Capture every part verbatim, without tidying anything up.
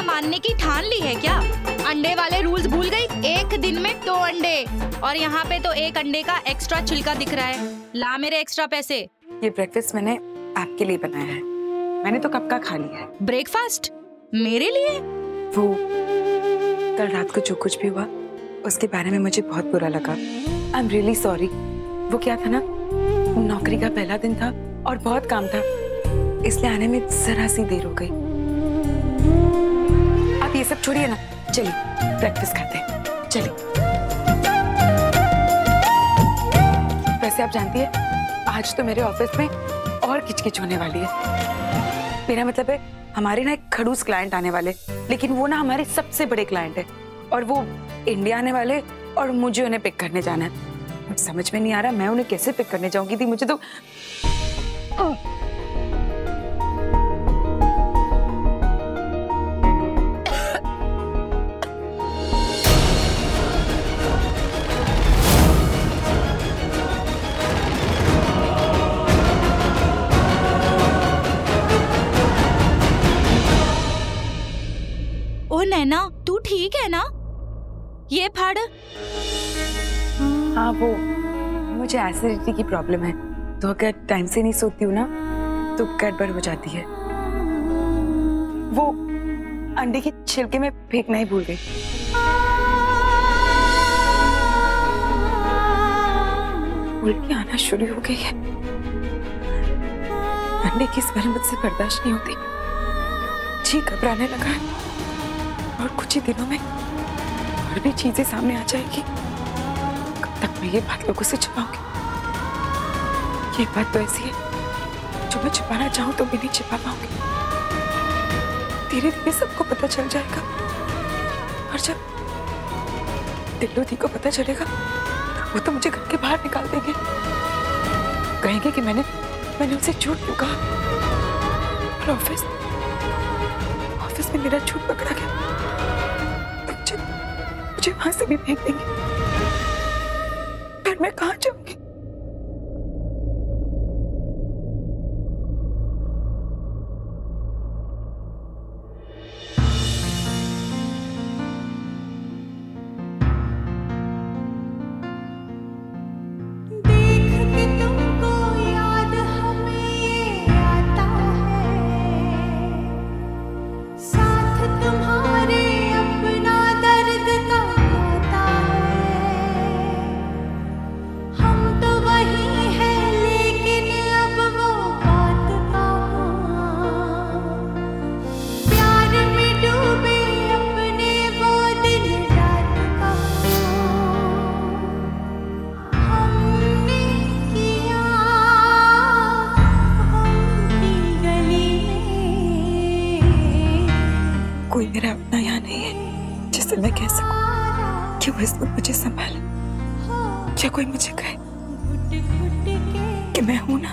मानने की ठान ली है क्या? अंडे वाले रूल्स भूल गई? एक दिन में दो अंडे, और यहाँ पे तो एक अंडे का एक्स्ट्रा छिलका दिख रहा है। ला मेरे एक्स्ट्रा पैसे। ये ब्रेकफास्ट मैंने आपके लिए बनाया है, मैंने तो कब का खा लिया है। ब्रेकफास्ट मेरे लिए? वो कल रात को जो कुछ भी हुआ उसके बारे में मुझे बहुत बुरा लगा। I am really sorry. वो क्या था ना, नौकरी का पहला दिन था और बहुत काम था, इसलिए आने में जरा सी देर हो गई। आप ये सब छोड़िए ना, चलिए ब्रेकफास्ट खाते हैं, चलिए। वैसे आप जानती है आज तो मेरे ऑफिस में और किचकिच होने वाली है। मेरा मतलब है हमारे ना एक खड़ूस क्लाइंट आने वाले, लेकिन वो ना हमारे सबसे बड़े क्लाइंट है और वो इंडिया आने वाले और मुझे उन्हें पिक करने जाना है। मुझे समझ में नहीं आ रहा मैं उन्हें कैसे पिक करने जाऊंगी थी। मुझे तो ओ नैना, तू ठीक है ना? ये फाड़। हाँ, वो मुझे एसिडिटी की प्रॉब्लम है, तो अगर टाइम से नहीं सोती हूँ ना तो गड़बड़ हो जाती है। वो अंडे की छिलके में फेंकना ही भूल गई। उल्टी आना शुरू हो गई है। अंडे की स्मेल मुझसे बर्दाश्त नहीं होती, जी घबराने लगा है और कुछ ही दिनों में और भी चीजें सामने आ जाएगी। कब तक मैं ये बात लोगों से छुपाऊंगी? ये बात तो ऐसी है जो मैं छुपाना चाहूं तो भी नहीं छुपा पाऊंगी। धीरे धीरे सबको पता चल जाएगा और जब दिल्लू दी को पता चलेगा वो तो मुझे घर के बाहर निकाल देंगे। कहेंगे कि मैंने मैंने उनसे झूठ क्यों कहा, और ऑफिस ऑफिस में मेरा झूठ पकड़ा गया तो मुझे मुझे वहां से भी फेंक देंगे। फिर मैं कहाँ जाऊंगी? कोई मेरा अपना यहाँ नहीं है जिससे मैं कह सकूं कि वो इस वक्त मुझे संभाले। क्या कोई मुझे कहे कि मैं हूं ना?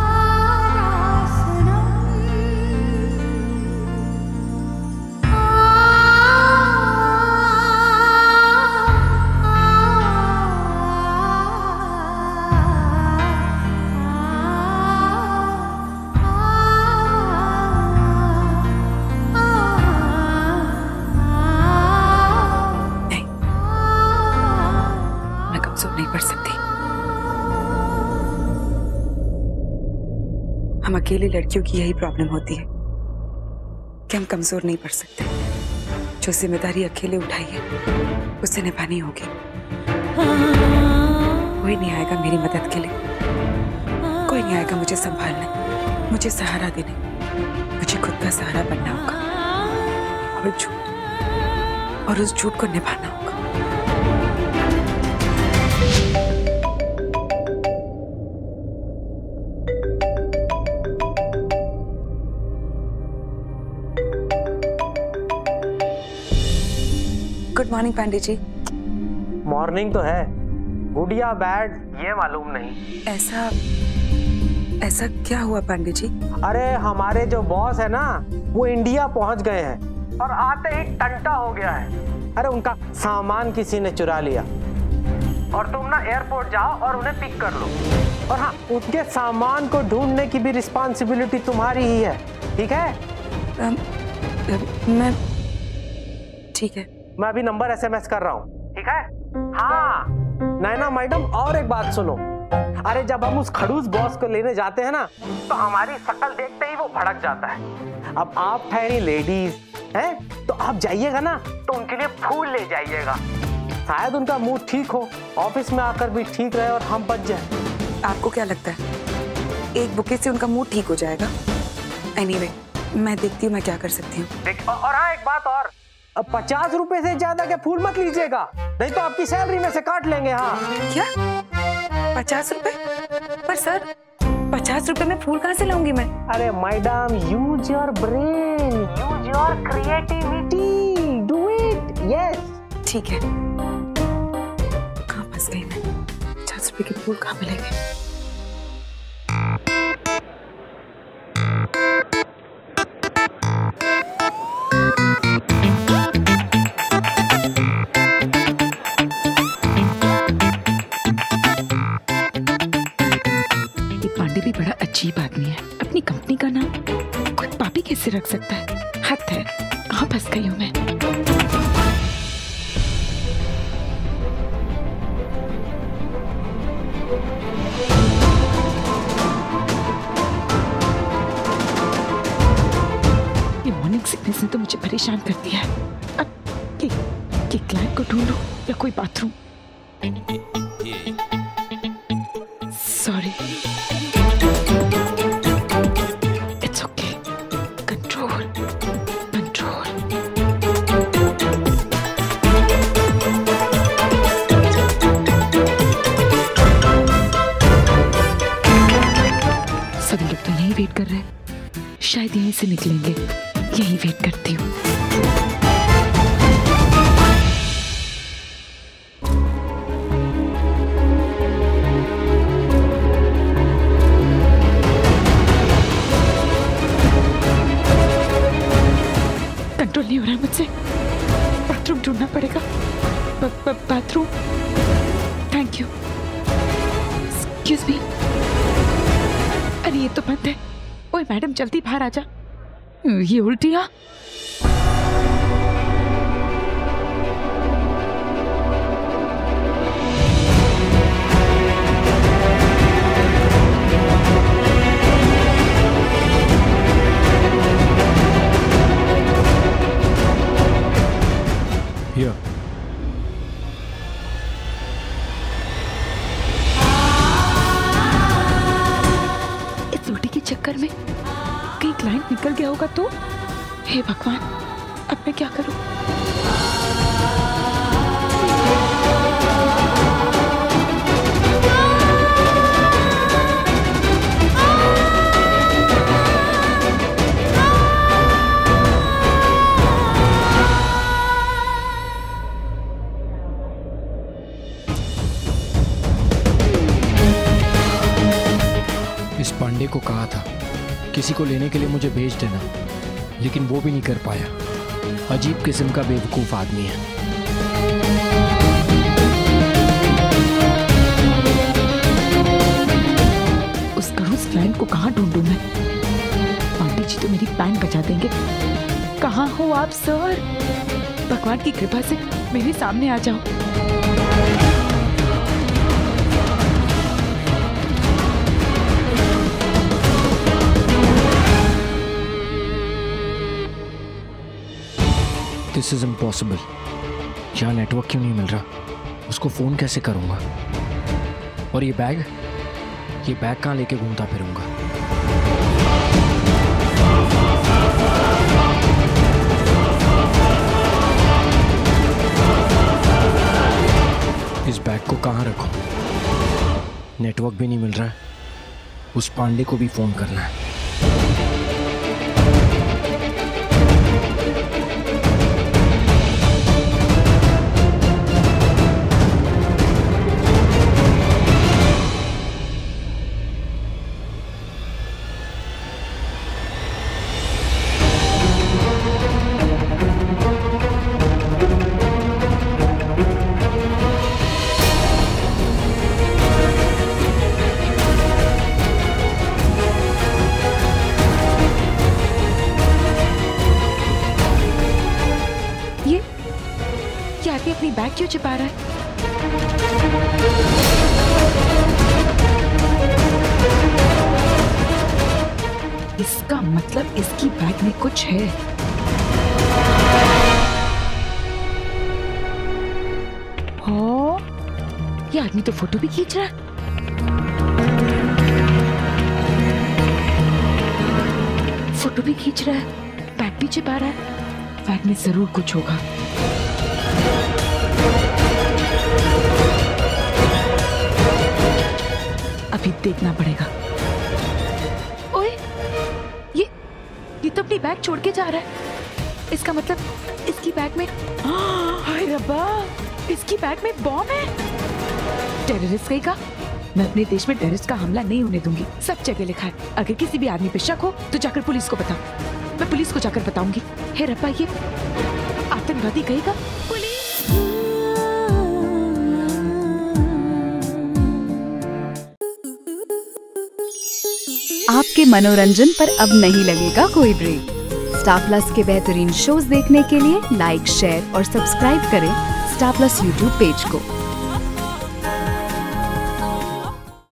नहीं पढ़ सकती। हम अकेली लड़कियों की यही प्रॉब्लम होती है कि हम कमजोर नहीं पड़ सकते। जो जिम्मेदारी अकेले उठाई है उसे निभानी होगी। कोई नहीं आएगा मेरी मदद के लिए, कोई नहीं आएगा मुझे संभालने, मुझे सहारा देने। मुझे खुद का सहारा बनना होगा और झूठ और उस झूठ को निभाना होगा। Good morning Pandey ji. Morning तो है, गुड या बैड ये मालूम नहीं। ऐसा ऐसा क्या हुआ पांडे जी? अरे हमारे जो बॉस है ना वो इंडिया पहुंच गए हैं और आते ही टंटा हो गया है। अरे उनका सामान किसी ने चुरा लिया और तुम ना एयरपोर्ट जाओ और उन्हें पिक कर लो। और हाँ, उनके सामान को ढूंढने की भी रिस्पॉन्सिबिलिटी तुम्हारी ही है, ठीक है? आ, मैं ठीक है। मैं अभी नंबर एसएमएस कर रहा हूँ, ठीक है? हाँ नैना मैडम, और एक बात सुनो, अरे जब हम उस खड़ूस बॉस को लेने जाते हैं ना, तो हमारी शक्ल देखते ही वो भड़क जाता है। अब आप ठहरी लेडीज हैं, तो आप जाइएगा ना तो उनके लिए फूल ले जाइएगा, शायद उनका मूड ठीक हो, ऑफिस में आकर भी ठीक रहे और हम बच जाए। आपको क्या लगता है एक बुके से उनका मूड ठीक हो जाएगा? एनीवे, मैं देखती हूँ मैं क्या कर सकती हूँ। और हाँ एक बात और, अब पचास रुपए से ज्यादा के फूल मत लीजिएगा, नहीं तो आपकी सैलरी में से काट लेंगे। हाँ क्या पचास रुपए? पर सर पचास रुपए में फूल कहाँ से लाऊंगी मैं? अरे madam, use your brain, use your creativity, do it. Yes ठीक है। कहाँ फंस गई मैं? पचास रुपए के फूल कहाँ मिलेंगे? बड़ा अजीब आदमी है, अपनी कंपनी का नाम खुद पापी कैसे रख सकता है? हद है। कहाँ फंस गई हूँ मैं? ये मॉर्निंग सिकनेस ने तो मुझे परेशान कर दिया है। अब कि, कि क्लाइंट को ढूंढूं या कोई बाथरूम? सॉरी। सभी लोग तो यहीं वेट कर रहे हैं, शायद यहीं से निकलेंगे, यहीं वेट करती हूँ। कंट्रोल नहीं हो रहा है मुझसे, बाथरूम ढूंढना पड़ेगा। Bathroom, thank you. Excuse me. अरे ये तो बंद है। ओए मैडम जल्दी बाहर आ जा। ये उल्टियाँ। Here. चक्कर में कहीं क्लाइंट निकल गया होगा तो? हे भगवान, अब मैं क्या करूं? इस पांडे को कहा था किसी को लेने के लिए मुझे भेज देना, लेकिन वो भी नहीं कर पाया। अजीब किस्म का बेवकूफ आदमी है। उस करूस क्लाइंट को कहाँ ढूंढूं मैं? पांडे जी तो मेरी पैंट बचा देंगे। कहाँ हो आप सर? भगवान की कृपा से मेरे सामने आ जाओ। This is impossible. यहाँ नेटवर्क क्यों नहीं मिल रहा? उसको फोन कैसे करूंगा? और ये बैग, ये बैग कहाँ लेके घूमता फिरूंगा? इस बैग को कहाँ रखूं? नेटवर्क भी नहीं मिल रहा है। उस पांडे को भी फोन करना है। बैग क्यों छिपा रहा है? इसका मतलब इसकी बैग में कुछ है। हो, ये आदमी तो फोटो भी खींच रहा है। फोटो भी खींच रहा है, बैग भी छिपा रहा है। बैग में जरूर कुछ होगा। अभी देखना पड़ेगा। ओए, ये ये तो अपनी बैग छोड़ के जा रहा है। इसका मतलब इसकी बैग में, हाय रब्बा, इसकी बैग में बॉम्ब है। टेररिस्ट कहीं का? मैं अपने देश में टेररिस्ट का हमला नहीं होने दूंगी। सब जगह लिखा है, अगर किसी भी आदमी पे शक हो तो जाकर पुलिस को बता। मैं पुलिस को जाकर बताऊंगी। हे रब्बा, ये आतंकवादी कहेगा। पुलिस! आपके मनोरंजन पर अब नहीं लगेगा कोई ब्रेक। स्टार प्लस के बेहतरीन शोज देखने के लिए लाइक, शेयर और सब्सक्राइब करें स्टार प्लस यूट्यूब पेज को।